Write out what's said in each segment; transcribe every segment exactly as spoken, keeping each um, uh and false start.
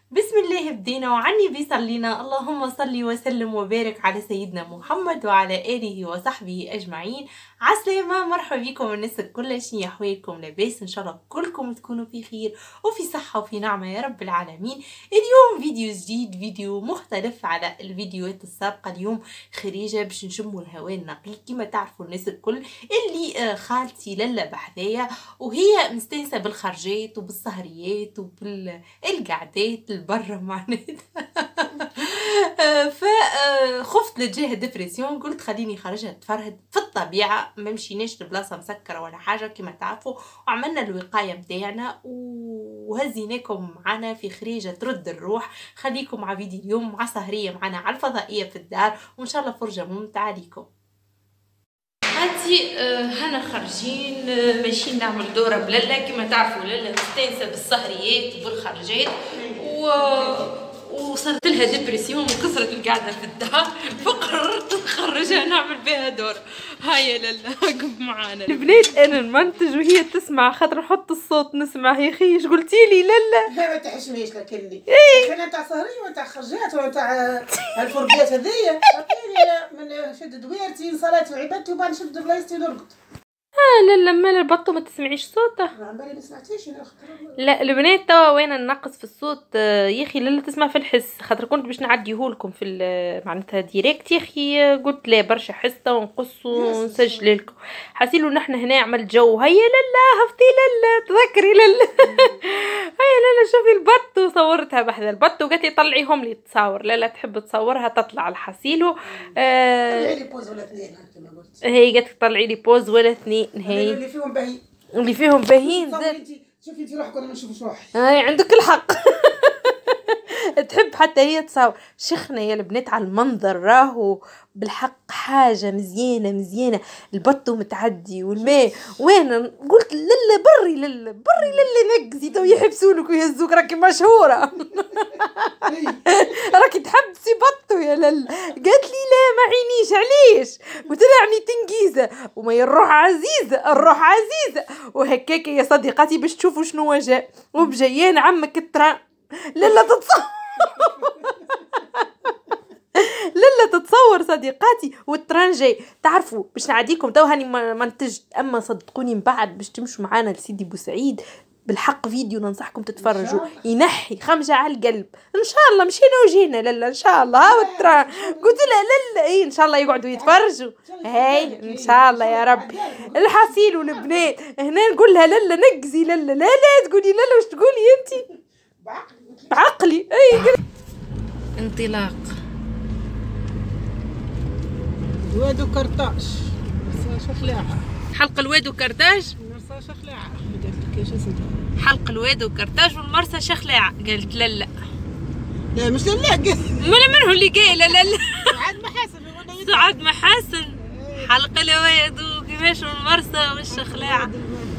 بسم الله بدينا وعني بيصلينا. اللهم صل وسلم وبارك على سيدنا محمد وعلى آله وصحبه أجمعين. عسلامة، مرحبا بكم الناس الكل. شنو أحوالكم؟ لاباس؟ إن شاء الله كلكم تكونوا في خير وفي صحة وفي نعمة يا رب العالمين. اليوم فيديو جديد، فيديو مختلف على الفيديوهات السابقة. اليوم خريجة باش نشموا الهواء النقي كما تعرفوا الناس الكل. اللي خالتي لالا بحذايا وهي مستانسة بالخرجات وبالسهريات وبالقعدات البرة معناتها. فخفت لتجاه ديبرسيون، قلت خليني خرجها تفرهد في الطبيعة، ما مشيناش لبلاصة مسكرة ولا حاجة كما تعرفوا، وعملنا الوقاية متاعنا وهزيناكم معنا في خريجة ترد الروح. خليكم مع فيديو اليوم مع سهرية معنا على الفضائية في الدار، وإن شاء الله فرجة ممتعة ليكم. هاتي آه هنا خارجين آه ماشيين نعمل دورة بلالا كما تعرفوا. لالا مستانسة بالسهريات وبالخرجات و... وصارت لها ديبرسيون وكسرت القعدة في الدار، فقررت نخرجها نعمل بها دورة. هيا لالا قف معانا. البنات انا نمنتج وهي تسمع، خاطر نحط الصوت نسمع. يا اخي ايش قلتي لي لالا؟ لا ما تحشميش لك اللي ايه انا تاع سهريه وتاع خرجات وتاع الفرقات هذيا. عطيني من شد دويرتي صلاتي وعبادتي وبعد نشد بلايصتي نرقد. اه لالا مال البطو ما تسمعيش صوته؟ عم بالي ما سمعتيش انا. لا البنات توا وين ننقص في الصوت يا اخي. لالا تسمع في الحس، خاطر كنت باش نعديهولكم في معناتها ديريكت يا اخي، قلت لا برشا حسه ونقص ونسجل لكم. حاسيلو نحن هنا عمل جو. هيا لالا هفتي لالا تذكري لالا. هيا لالا شوفي البطو، صورتها بحذا البطو قالت لي طلعيهم لي تصاور. لالا تحب تصورها تطلع الحاسيلو. آه طلعي لي بوز ولا اثنين كما قلت. هي قالت طلعي لي بوز ولا اثنين. هي اللي فيهم باهي، اللي فيهم باهين زاد. شوفي انت روحك وانا ما نشوفش روحي. هاي عندك الحق. تحب حتى هي تصاور. شيخنا يا البنات على المنظر، راهو بالحق حاجة مزيانة مزيانة. البطو متعدي والماء وين. قلت للا بري للا بري للا نقزي تو يحبسولك ويهزوك، راكي مشهورة. راكي تحبسي بطو يا للا. قالت لي لا ما عينيش علاش، وتلعني تنقيزة وما الروح عزيزة الروح عزيزة وهكاك يا صديقاتي باش تشوفوا شنو جاء. وبجيان عمك التران لالا تتصور. لالا تتصور صديقاتي والتران جاي. تعرفوا باش نعديكم تو هاني منتجت، اما صدقوني من بعد باش تمشوا معانا لسيدي بوسعيد بالحق فيديو ننصحكم تتفرجوا، ينحي خمجة على القلب. ان شاء الله مشينا وجينا لالا ان شاء الله. ها والتران قلت لها لالا اي ان شاء الله يقعدوا يتفرجوا. هاي ان شاء الله يا رب. الحصيل والبنات هنا نقول لها لالا نقزي لالا. لا لا تقولي لالا واش تقولي انت؟ بعقلي. اي انطلاق وادو كرطاج مرسى شخلاعة. حلق الواد وكرتاج. مرسى شخلاعة كيفاش اسمها؟ حلق الواد وكرتاج والمرسى شخلاعة. قالت لالا. لا مش لالا. من من هو اللي قايله لالا؟ سعاد محاسن. سعاد محاسن. حلق الواد وكيفاش والمرسى والشخلاعة.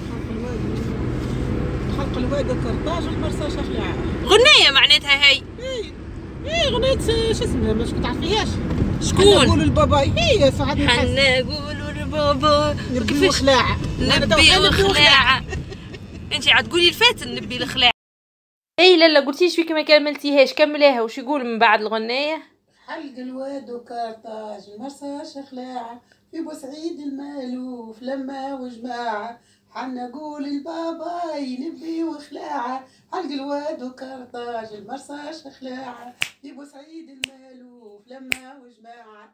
حلق الواد وكرتاج والمرسى شخلاعة. غنية معناتها هي. اي اي غنية شو اسمها مش تعرفيهاش؟ شكون؟ نقولوا الباباي. هي سعاد محاسن. حنا نقولوا البابا نبي وخلاعة. نبي وخلاعة. انت عاد تقولي الفاتن نبي الخلاعة. اي لا قلتيش فيك ما كملتيهاش، كمليها. وش يقول من بعد الغنية؟ حلق الواد وكرتاج المرسى شخلاعة في بوسعيد المالوف لما وجماعة. حنا نقول الباباي نبي وخلاعة. حلق الواد وكرتاج المرسى شخلاعة في بوسعيد المالوف لما وجماعة.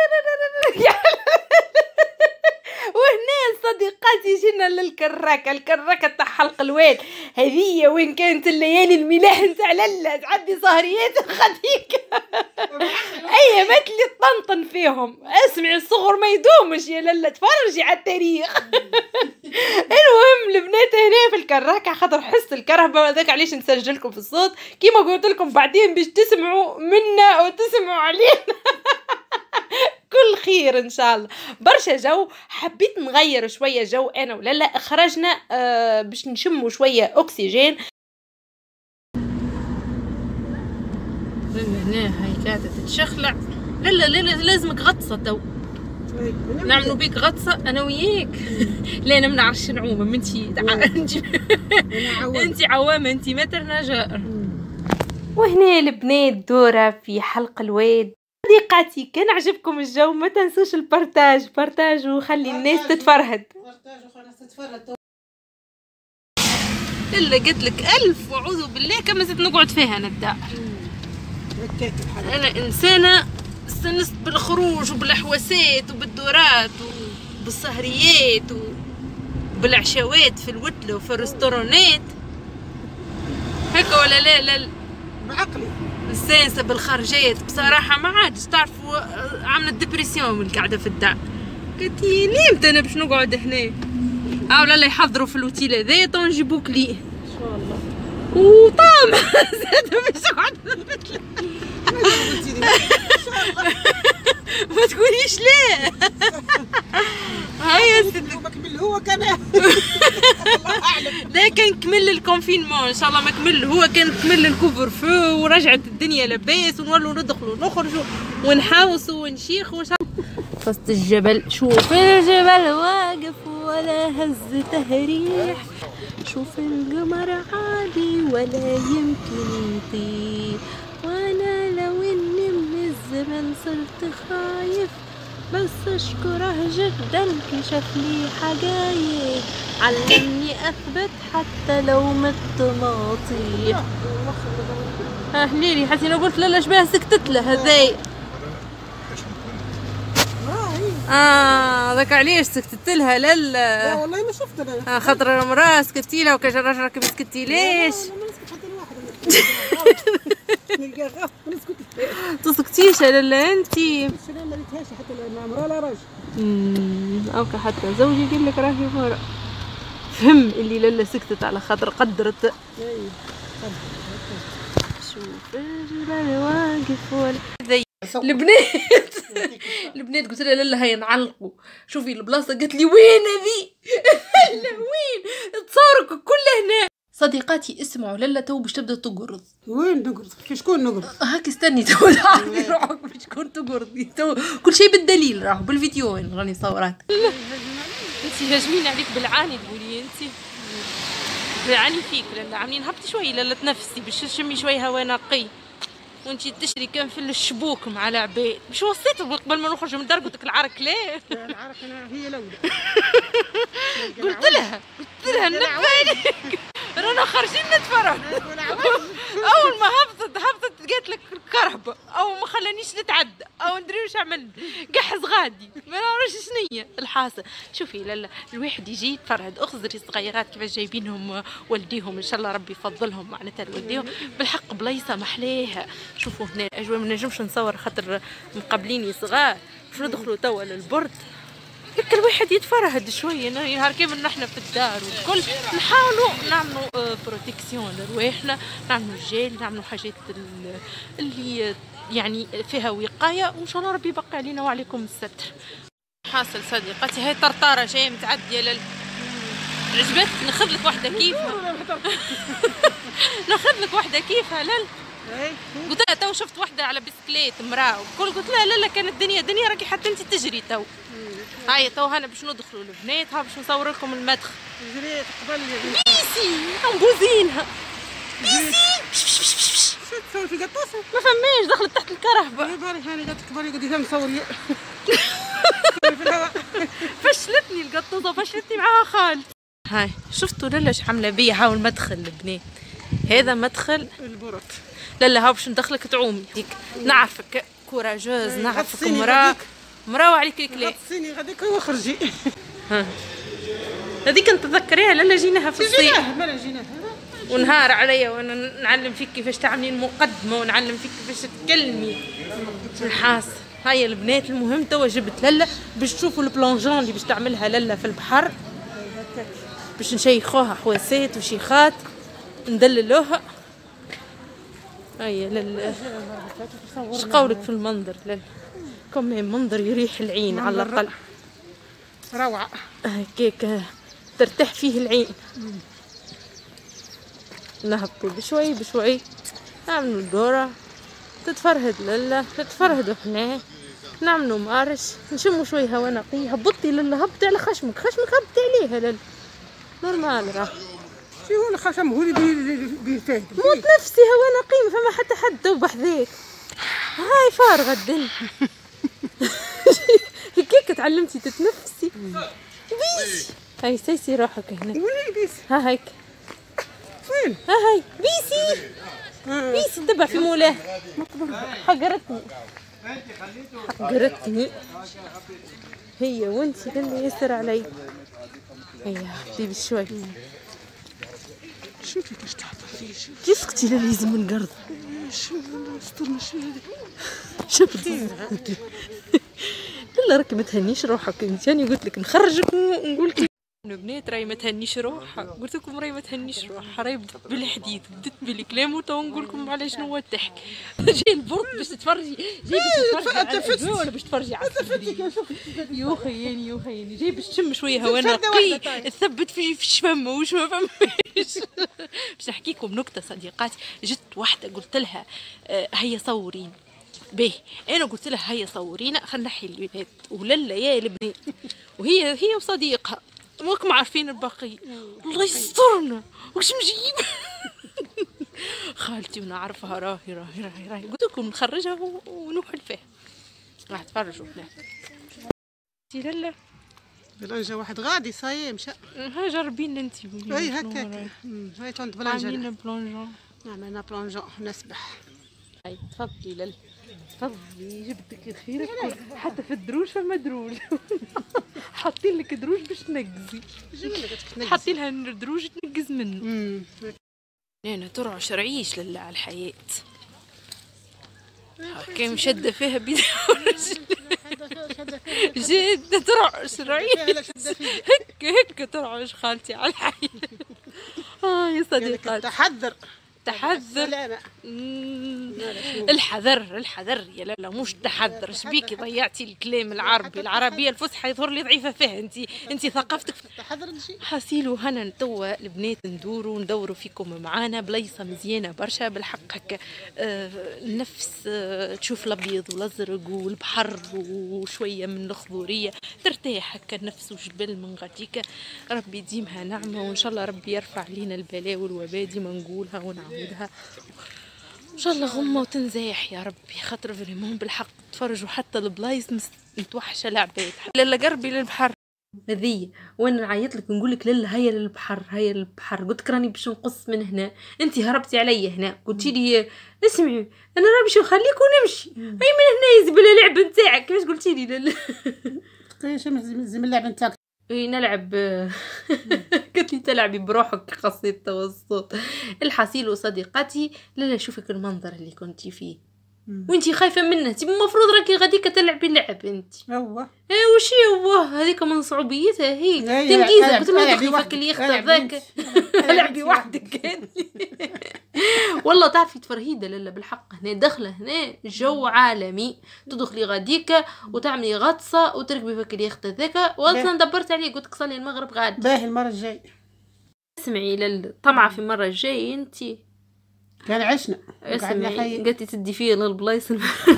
وهنا صديقاتي جينا للكراكه. الكراكه تاع حلق الواد هذية وين كانت الليالي الملاح نتاع لالا تعدي سهريات خديك. اي مات لي طنطن فيهم. اسمعي الصغر ما يدومش يا لالا، تفرجي على التاريخ. المهم البنات هنا في الكراكه خاطر حس الكرهبه هذاك علاش نسجلكم في الصوت كيما قلت لكم بعدين باش تسمعوا منا وتسمعوا علينا. كل خير ان شاء الله. برشا جو حبيت نغير شويه جو انا ولالا. خرجنا آه باش نشموا شويه اكسجين. هنا هاي قاعده تتشخلع. لالا لالا لازمك غطسه تو. نعملوا بيك غطسه انا وياك. لا انا ما نعرفش نعوم. انت انت انت عوامه انت متر نجار. وهنا البنات دورة في حلق الواد. صديقاتي كان عجبكم الجو ما تنسوش البارتاج بارتاج وخلي الناس تتفرهد. إلا قلت لك ألف وأعوذ بالله كما زدت نقعد فيها أنا الدار. أنا إنسانة استنست بالخروج وبالحواسات وبالدورات وبالسهريات وبالعشوات في الوتلة وفي الريستورانات هكا ولا لا؟ لا بعقلي مستانسة بالخرجات بصراحة. ما عادش تعرفوا عاملة ديبرسيون من القعدة في الدار. قلت نيمت أنا باش نقعد هنا. أو لا يحضروا في الوتيل هذايا تو نجيبو كلي إن شاء الله وطعم زاد باش نقعد في ما تقوليش لا. هيا سيدي مكمل هو كان لا كان كمل الكونفينمون ان شاء الله ما كمل هو كان كمل الكوفر فو ورجعت الدنيا لباس ونولوا ندخلوا نخرجوا ونحاوسوا ونشيخوا وسط الجبل. شوف الجبل واقف ولا هزته ريح، شوف القمر عادي ولا يمكن يطيح، وانا لو اني من الزمن صرت خايف بس اشكره جدا كشف لي حقايق، علمني اثبت حتى لو مت ما اطيح. ها هليلي حتى لو قلت لا شبيه سكتت له هذايا. اه ذاك علاش سكتت لها لا لا والله ما شفت انا. آه خاطر المراه سكتي لها وكاش الراجل راكي ما سكتي ليش؟ تسكتيش لالا انتي؟ لا ما ريتهاش حتى المراه لا راجل. امم اوكي حتى زوجي قال لك راهي مرا فهم اللي لالا سكتت على خاطر قدرت. شوف الجبل واقف ولا البنات البنات قلت لها لالا هيا نعلقوا شوفي البلاصه قالت لي وين هذي؟ لا وين تصورك كلها هنا. صديقاتي اسمعوا لالا تو باش تبدا تقرض. وين نقرض؟ في شكون نقرض؟ هاك استني تو تعرفي روحك باش تكون تقرضي تو كل شيء بالدليل راهو بالفيديو وين راني صورات. انتي هاجمين عليك بالعاني تقولي انتي بالعاني فيك لالا عاملين هبطي شويه لالا تنفسي باش تشمي شويه هوا نقي وانتي تشري كان في الشبوك مع العباد مش وصيت قبل ما نخرج من الدار قلت لك العرك ليه؟ العرك انا هي الاولى. قلت لها قلت لها نبالك رانا خارجين نتفرج. اول ما هبطت هبطت قالت لك الكرهبه او ما خلانيش نتعدى او ندري واش عمل قحز غادي ما نعرفش شنيا الحاصل. شوفي لالا الواحد يجي يتفرهد اخزري الصغيرات كيفاش جايبينهم والديهم ان شاء الله ربي يفضلهم معناتها لوالديهم بالحق بلايصه محليها. شوفوا هنا الاجواء ما نجمش نصور خاطر مقابليني صغار باش ندخلوا توا للبرد هيك الواحد يتفرهد شويه نهار كامل نحنا في الدار والكل نحاولوا نعملوا بروتيكسيون لرواحنا نعملوا جيل نعملوا حاجات اللي يعني فيها وقايه وان شاء الله ربي يبقى علينا وعليكم الستر. حاصل صديقاتي هاي طرطاره جايه متعديه لل عجبتك ناخذ لك واحده كيفها ناخذ لك واحده كيفها لل قلت لها تو شفت واحده على بسكليت مراه وكل قلت لها لا لا كانت الدنيا دنيا راكي حتى انت تجري تو. هاي تو هنا باش ندخلوا البنات ها باش نصور لكم المدخل. جريت قبل بيسي نبوزينها بيسي شو تسوي في قطوسه؟ ما فماش دخلت تحت الكرهبه. يا بارك هاني قالت لك بالي قدي نصور في الهواء. فشلتني القطوسه فشلتني معاها خالد. هاي شفتوا لالا اش عامله بيا هاو المدخل البنات هذا مدخل البرد. لالا هاو باش ندخلك تعومي ديك نعرفك كوراجوز نعرفك مراه مراه وعليك الكلام. غطسيني غاديك وخرجي. ها هذيك نتذكريها لالا جيناها في الصيف. جيناها مالا جيناها ونهار عليا وانا نعلم فيك كيفاش تعملين مقدمه ونعلم فيك كيفاش تتكلمي الحاس. هاي البنات المهم توا جبت لالا باش تشوفوا البلونجون اللي باش تعملها لالا في البحر باش نشيخوها حواسات وشيخات ندللوها. هيا لالا اش قولك في المنظر لالا؟ كم منظر يريح العين على الاقل روعه هكاك ترتاح فيه العين. نهبطوا بشوي بشوي نعملوا الدورة تتفرهد لالا تتفرهدوا حنا نعملوا مارش نشموا شوي هوا نقي. هبطي لالا هبطي على خشمك خشمك هبطي عليها لالا نورمال راه شنو الخشم هو اللي بيفهم موت نفسي هو نقيم فما حتى حد ذبح ذيك. هاي فارغه الدنيا. هيك تعلمتي تتنفسي. بيسي هاي سيسي روحك هنا. وين بيسي؟ ها هيك. وين؟ ها هاي بيسي. بيسي تبع في مولاه. حقرتني. حقرتني. هي وانتي اللي يسر علي. هيا حبيبي شوي. شوفي كيفاش تحط فيه. كيسكتي لا لازم القرض. شو استرنا شو هذا؟ شفتي؟ لا راكي ما تهنيش روحك انت. انا قلت لك نخرجك ونقول لك البنات راهي ما تهنيش روحها. قلت لكم راهي ما تهنيش روحها. راهي بدت بالحديد بدت بالكلام وتو نقول لكم على شنو هو الضحك. جاي البرد باش تتفرجي. جاي باش تتفرجي على الأجواء ولا باش تتفرجي على الصدري. يو خياني يو خياني. جاي باش تشم شويه هوا نقي تثبت في في الشفم وش ما فماش. باش نحكي لكم نكته صديقاتي. جت واحده قلت لها آه هيا صورين. باهي انا قلت لها هيا صورينا خلينا نحي البنات وللا يا البنات. وهي هي وصديقها ماكم عارفين الباقي. الله يسترنا واش مجيب. خالتي ونعرفها راهي راهي راهي راهي قلت لكم نخرجها ونوحل فيها. راح تفرجوا فيها. لا بلانجا واحد غادي صاي مشى. ها جربين انت. اي هكاك. هاي تونت بلانجا. عاملين بلونجون. عملنا بلونجون نسبح. هاي تفضلي لل تفضلي جبتك الخير. حتى في الدروج فما دروج. حاطين لك دروج باش تنقزي. حاطين لها دروج تنقز منه. انا ترعش رعيش لله على الحياة. هاكا مشدة فيها بيد جد ترعش رعيش. هيك هيك ترعش خالتي على الحياة. اه يا صديقاتي تحذر تحذر. الحذر الحذر يا لالا مش تحذر. شبيكي ضيعتي الكلام العربي العربيه الفصحى يظهر لي ضعيفه فيها. انت انت ثقافتك تحذر شيء. حاسيلو هنا توا البنات ندوروا ندوروا فيكم معانا بليصه مزيانه برشا بالحق هكا. آه النفس آه تشوف الابيض والازرق والبحر وشويه من الخضوريه ترتاح هكا النفس وجبل من غاديك. ربي يديمها نعمه وان شاء الله ربي يرفع علينا البلاء والوباء. ديما نقولها ونعاودها ان شاء الله غمه وتنزاح يا ربي. خاطر فريمون بالحق تفرجوا حتى البلايص متوحشه العباد. لالا قربي للبحر هذي وانا نعيط لك نقول لك لالا هيا للبحر هيا للبحر. قلت لك راني باش نقص من هنا. انت هربتي عليا هنا قلتي لي اسمعي انا راه باش نخليك ونمشي. اي من هنا يزبل اللعب نتاعك. كيفاش قلتي لي لالا؟ كيفاش من اللعب نتاعك؟ اي نلعب. قلت لي تلعبي بروحك خاصية التوسط. الحصيل وصديقاتي لا لا شوفك المنظر اللي كنتي فيه وانتي خايفه منه. تي المفروض راكي غاديك تلعبي لعب انت. هو اي وشي هو هذيك من صعوبيتها هي تنقيزه. قلت لها دخلي فك اللي يخطر ذاك. لعبي وحدك. والله تعرفي تفرهيده لالا بالحق. هنا داخله هنا جو عالمي. تدخلي غاديك وتعملي غطسه وتركبي فك اللي يخطر ذاك. واصلا دبرت عليه قلت لك صلي المغرب غادي. باهي المره الجايه اسمعي للطمعه في المره الجايه انتي كان عشنا. اسمعي قلتي تدي فيا للبلايص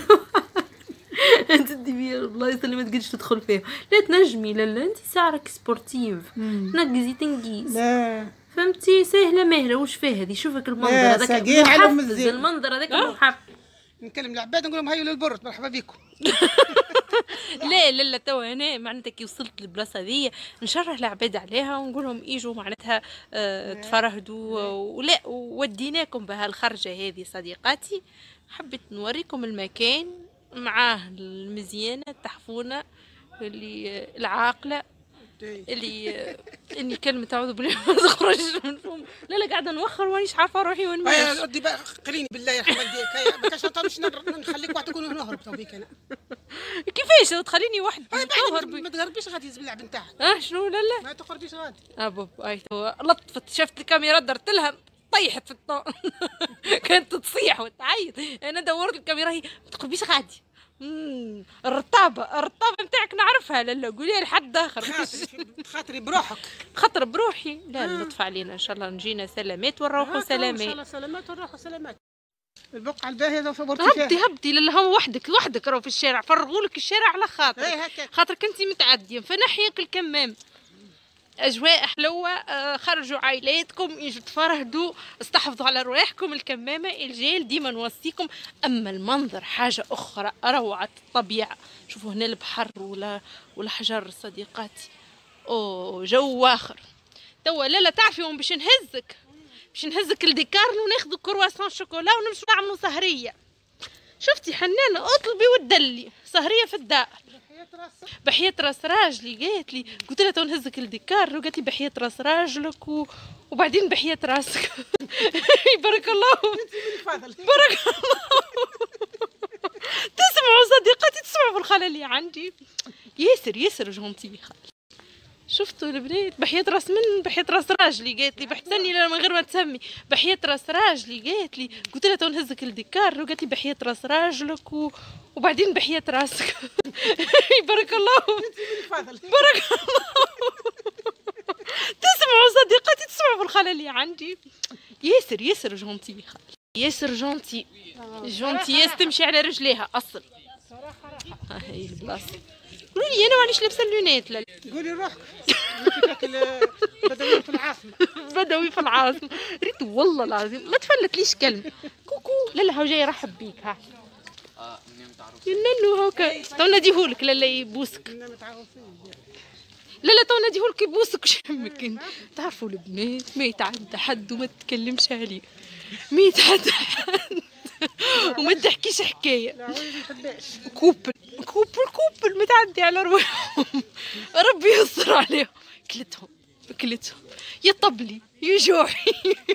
تدي فيا للبلايص اللي ما تقدرش تدخل فيها. لا تنجمي لالا انت ساعرك سبورتيف. نقزي تنقيس. لا فهمتي سهله ماهله. وش فيها هذه؟ شوفك المنظر هذاك محفز. المنظر هذاك محفز. نكلم العباد نقول لهم هيا للبرد مرحبا بكم. لا لا لا توا هنا معناتها كي وصلت للبلاصه هذيا نشرح العباد عليها ونقول لهم اجوا معناتها آه تفرهدوا. ولا وديناكم بهالخرجه هذه صديقاتي. حبيت نوريكم المكان معاه المزيانه التحفونه اللي العاقله اللي اني كلمه اعوذ بالله ما تخرج من فم. لا لا قاعده نوخر وانيش عارفه روحي وين ماشي. ودي بقى قريني بالله يرحم والديك. ما كاش نطرش نخليك واحد تكون نهرب تو بيك انا. كيفاش تخليني واحد تهرب؟ ما تهربيش غادي يزبل بنتاعك. اه شنو لا لا ما تخرجيش غادي. ابوب اي تو لطفت شفت الكاميرا درت لها طيحت في الطون. كانت تصيح وتعيط. انا دورت الكاميرا هي ما تقربيش غادي. امم الرطابه الرطابه نتاعك نعرفها لالا. قولي لحد اخر. خاطري بروحك. خاطر بروحي. لا اللطف علينا ان شاء الله نجينا سلامات ونروحوا سلامات. ان شاء الله سلامات ونروحوا سلامات. البقعه الباهيه لو صورتي فيها. هبطي هبطي لالا هو وحدك وحدك راهو في الشارع. فرغوا لك الشارع على خاطرك. اي هكا خاطرك انت متعديه فنحيك الكمام. اجواء حلوه. آه خرجوا عائلاتكم يجوا تفرهدوا، استحفظوا على رواحكم. الكمامه الجيل ديما نوصيكم. اما المنظر حاجه اخرى، روعه الطبيعه. شوفوا هنا البحر ولا ولا حجر صديقاتي. اوه جو اخر. توا لالا تعرفي وين باش نهزك؟ باش نهزك الديكار وناخذ كرواسون شوكولا ونمشوا نعملوا سهريه. شفتي حنانه اطلبي وتدلي سهريه في الدار. بحياة راس راجلي قالت لي، قلت لها تو نهزك الديكار، قالت لي بحياة راس راجلك و... وبعدين بحياة راسك. بارك الله بارك الله. تسمعوا صديقاتي، تسمعوا في الخاله اللي عندي. ياسر ياسر جونتي. شفتوا البنات بحياة راس من بحياة راس راجلي قالت لي بحتسني لا من غير ما تسمي. بحياة راس راجلي قالت لي، قلت لها تو نهزك الديكار، قالت لي بحياة راس راجلك و... وبعدين بحياة راسك. بارك الله بارك الله. تسمعوا صديقاتي، تسمعوا في الخاله اللي عندي. ياسر ياسر جونتي. ياسر جونتي جونتي ياس تمشي على رجليها اصل. هاي البلاصه. قولوا لي انا معليش لابسه اللونات. لا قولي روحك. بدوي في العاصمه. بدوي في العاصمه. ريت والله العظيم ما تفلتليش كلمه. كوكو لالا هو جاي يرحب بيك. ها اه ننو هاكا تو ناديهولك. لالا يبوسك. لا لا تو ناديهولك يبوسك. وش يهمك؟ تعرفوا البنات ما يتعدى حد وما تتكلمش عليه. ما يتعدى حد وما تحكيش حكايه. كوبل كوبل كوبل متعدي على رواحهم. ربي يستر عليهم. كلتهم كلتهم يا طبلي يا جوحي.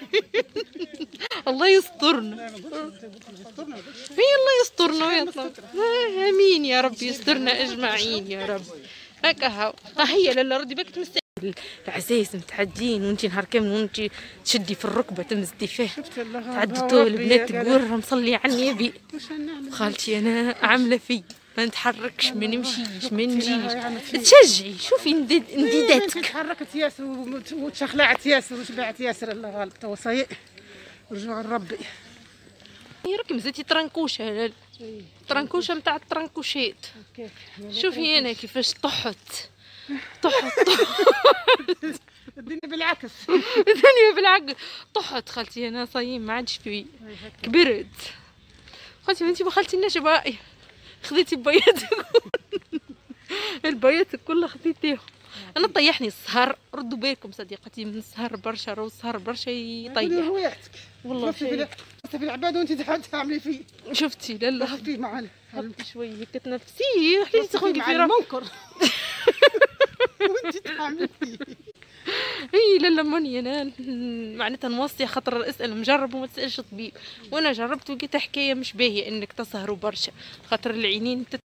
الله يسترنا. اي الله يسترنا ويطلع. امين يا رب يسترنا اجمعين يا رب. هكا هاو ها هي لالا ردي بالك تمسي العزايز متعدين وانتي نهار كامل وانتي تشدي في الركبه تمزدي فيه. تعدتوا البنات تقول مصلي على النبي. خالتي انا عامله في ما نتحركش ما نمشيش ما نجيش. تشجعي شوفي نديداتك. تحركت ياسر وتشخلعت ياسر وشبعت ياسر. الله غالب توا صايق رجوع لربي. راكي مزيتي ترنكوشه. ترنكوشه نتاع الترنكوشات. شوفي انا كيفاش طحت طحت طحت. الدنيا بالعكس. الدنيا بالعكس. طحت خالتي انا صايم ما عادش في. كبرت خالتي. انتي ما خالتيناش باقي. خذيتي بياتك. البيات كلها خذيتيهم. انا طيحني السهر. ردوا بالكم صديقتي من السهر برشا. راهو السهر برشا يطيح والله. في في العباد وانت تعملي فيه. شفتي لالا خفي معنا هبطي شويه هيك تنفسي. خليتي تخرجي في المنكر. وانت تعملي فيه. اي لالا ماني انا معناتها نوصي خاطر اسال مجرب وما تسالش طبيب. وانا جربت ولقيت حكايه مش باهيه انك تسهروا برشا خاطر العينين تت...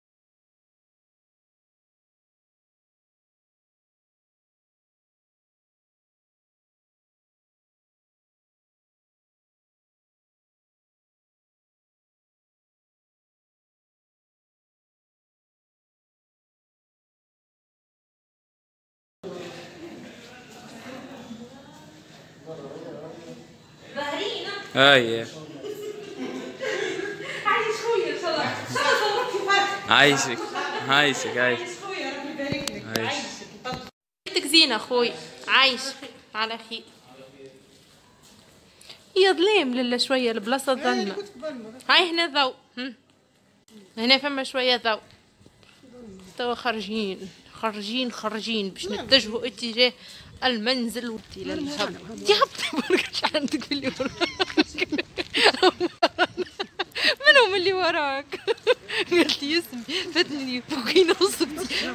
اي عايش خويا ان شاء الله. ان شاء الله صورتي فرح. عايشك عايشك عايشك خويا ربي يبارك لك. عايشك. بيتك زينه خويا عايشك على خير. هي ظلام لالا شويه البلاصه ظلمه. هاي هنا ضوء. هنا فما شويه ضوء. توا خارجين خارجين خارجين باش نتجهوا اتجاه المنزل. ودي للهب انتي هبطي بركش عندك في اللي وراك. منهم اللي وراك؟ قالت لي اسمي فاتني فوقينا وسكتي.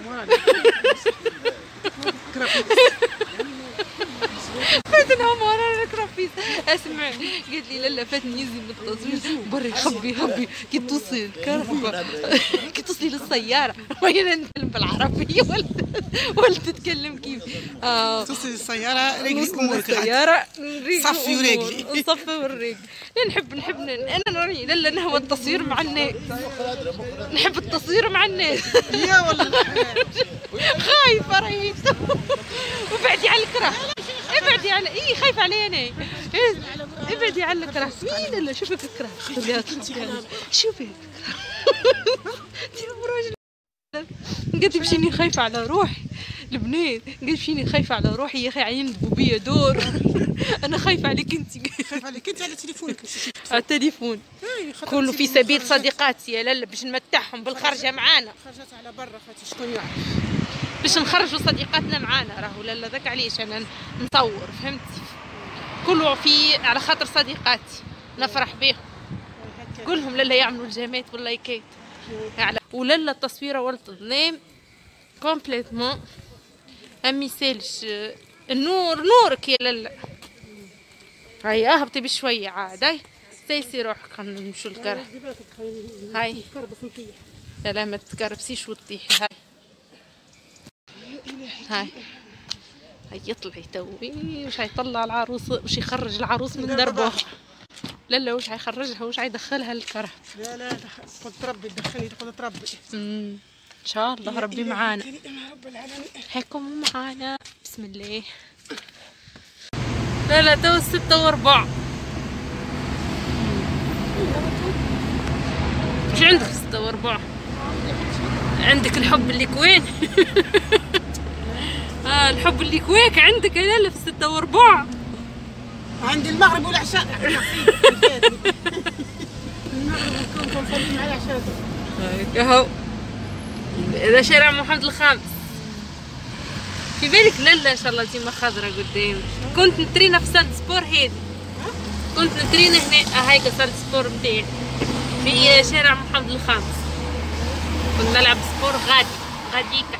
فاتنهم ورانا كرافيس. اسمع قالت لي لالا فاتني يزي من التصوير برا يخبي هبي كي توصلي الكهرباء كي توصلي للسياره. وين نتكلم بالعربيه ولا ولا تتكلم كيف؟ اه توصلي للسياره رجلي امورك السياره صفي ورجلي. نصفي والرجل. نحب نحب انا نوري لالا نهوى التصوير مع الناس. نحب التصوير مع الناس. يا والله خايفه راهي. وبعدي على الكره. ابعدي على اي خايفه علي انا. ابعدي على الكره. مين لا شوفي الكره. شوفي الكره. قالت لي مشيني خايفه على روحي البنات، قالت فيني خايفه على روحي يا اخي عيندبوا بيا دور. انا خايفه عليك انت. خايفه عليك انت على تليفونك. على التليفون كله في سبيل صديقاتي يا لالا باش نمتعهم بالخرجه معانا. خرجت على برا خاطر شكون يعرف باش نخرجوا صديقاتنا معانا راهو لالا ذاك علاش انا نصور فهمتي كله في على خاطر صديقاتي نفرح بهم. قولهم لالا يعملوا الجامات واللايكات ولالا التصويره ولت الظلام كومبليتمون اميسالش النور نورك يا لالا. هاي اهبطي بشويه عاد هاي سيسي روحك خلينا نمشوا للكره. هاي لا لا ما تكربسيش وتطيحي. هاي هاي هاي يطلعي توي وش هيطلع العروس وش يخرج العروس من دربها. لا لا وش هيخرجها وش هيدخلها للكره. لا لا تقول تربي تدخلي تقول تربي. امم ان شاء الله ربي معانا. هيكم معانا بسم الله. لا لا تو ستة وربع. مش عندك ستة وربع؟ عندك الحب اللي كوين. اه الحب اللي كويك عندك يا لالا في ستة وربع. عندي المغرب والعشاء. المغرب نكون نصلي مع العشاء. هيك اهو هذا شارع محمد الخامس. في بالك لالا ان شاء الله ديما خضرة قدامي. كنت نترينا في سالة سبور هذي. كنت نترينا هنا هايكا سالة سبور نتاعي في شارع محمد الخامس. كنت نلعب سبور غادي غاديكا.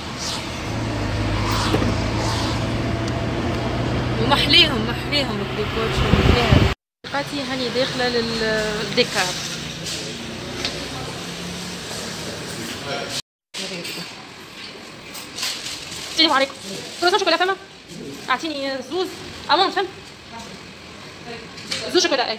ومحليهم محليهم الديكور شو محليها. لقاتي هاني داخلة للديكار. السلام عليكم. كرواسون شوكولا فما؟ اعطيني زوز امون فهم؟ زوز شوكولا اي.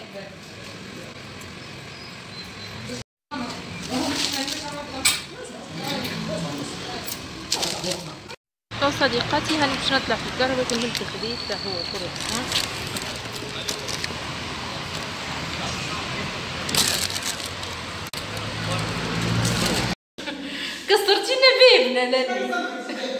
تو صديقاتي هاني باش نطلع في الكهرباء كملت خديت هو كرواسون. كسرتينا بيبنا لالا.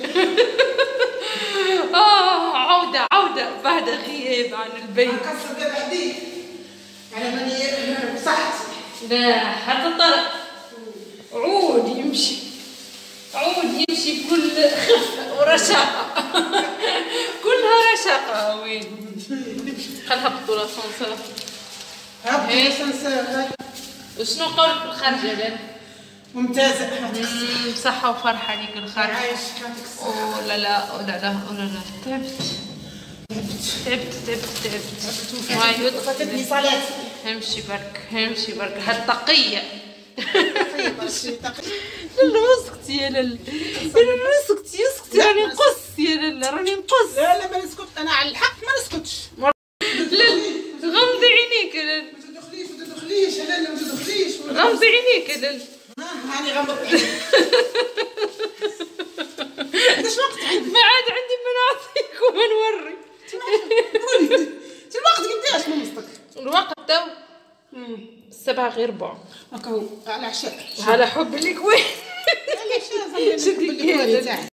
اه عودة عودة بعد غياب عن البيت. كسر باب حديد على ماني صحت. لا حتى طرق عود يمشي عود يمشي بكل خفة ورشاقة. كلها رشاقة وين. خل هبطوا لاسانسور. هبطوا لاسانسور. وشنو قولك بالخرجة لالا؟ ممتازة. صحة وفرحة ليك الخرجة. عايش أوه لا لا أوه لا لا أوه لا لا تعبت تعبت تعبت تعبت تعبت. فاتتني صلاتي. امشي برك امشي برك هالتقية. تقية. لالا اسكتي يا لالا لالا اسكتي اسكتي راني نقص يا لالا راني نقص. لا لا ما نسكت انا على الحق ما نسكتش. لالا غمضي عينيك يا لالا. ما تدخليش ما تدخليش يا لالا ما تدخليش. غمضي عينيك يا لالا. هاني غمضت عينيك. قداش وقت عندك؟ ما عاد عندي ما نعطيك وما نوري. قولي انت الوقت قداش من وسطك؟ الوقت تو السبعة غير ربع. هاكا هو على العشاء. على حب اللي كوين. على العشاء. شدي كيفك.